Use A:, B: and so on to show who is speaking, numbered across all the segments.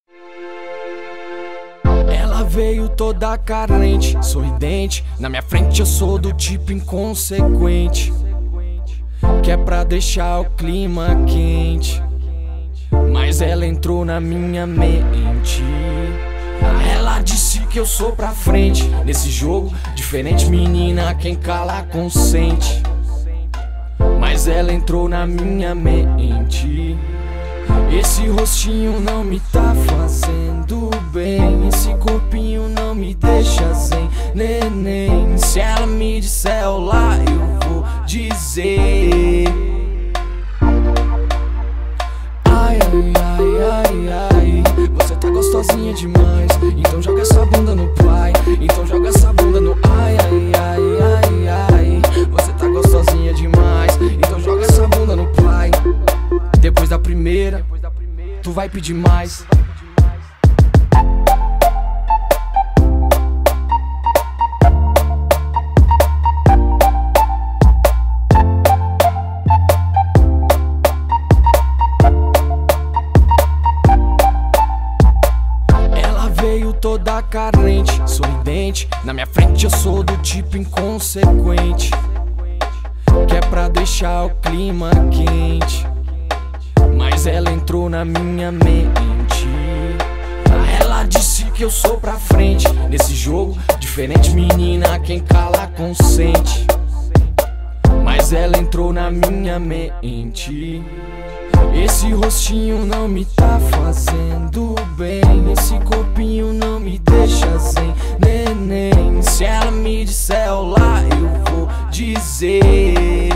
A: Ela veio toda carente, sorridente. Na minha frente eu sou do tipo inconsequente, que é pra deixar o clima quente. Mas ela entrou na minha mente. Ela disse que eu sou pra frente nesse jogo diferente, menina, quem cala consente. Mas ela entrou na minha mente. Esse rostinho não me tá fazendo bem, esse corpinho não me deixa zen, neném. Se ela me disser olá, eu vou dizer ai, ai, ai, ai, ai, você tá gostosinha demais, então joga essa bunda no pai, então joga essa bunda no ai, ai, ai, ai, ai. Você tá gostosinha demais, então joga essa bunda no pai. Depois da primeira, tu vai pedir mais. Ela veio toda carente, sorridente. Na minha frente eu sou do tipo inconsequente, que é pra deixar o clima quente. Mas ela entrou na minha mente. Ela disse que eu sou pra frente nesse jogo diferente, menina, quem cala consente. Mas ela entrou na minha mente. Esse rostinho não me tá fazendo bem, esse corpinho não me deixa zen, neném. Se ela me disser olá, eu vou dizer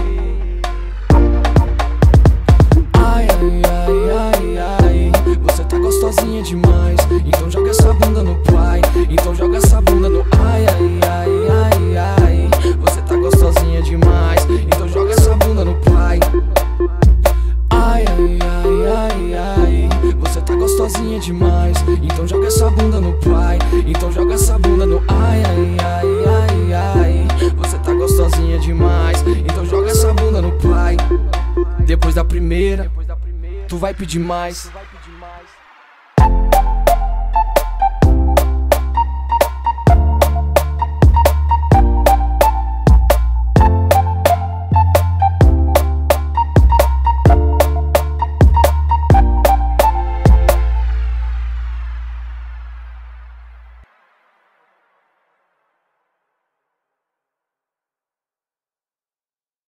A: ai, ai, ai, ai, ai, você tá gostosinha demais, então joga essa bunda no pai, então joga essa bunda no ai, ai, ai, ai, ai. Você tá gostosinha demais, então joga essa bunda no pai. Ai, ai, ai, ai, ai, você tá gostosinha demais, então joga essa bunda no pai, então joga essa bunda no ai, ai, ai, ai, ai. Você tá gostosinha demais, então joga essa bunda no pai. Depois da primeira, tu vai pedir mais.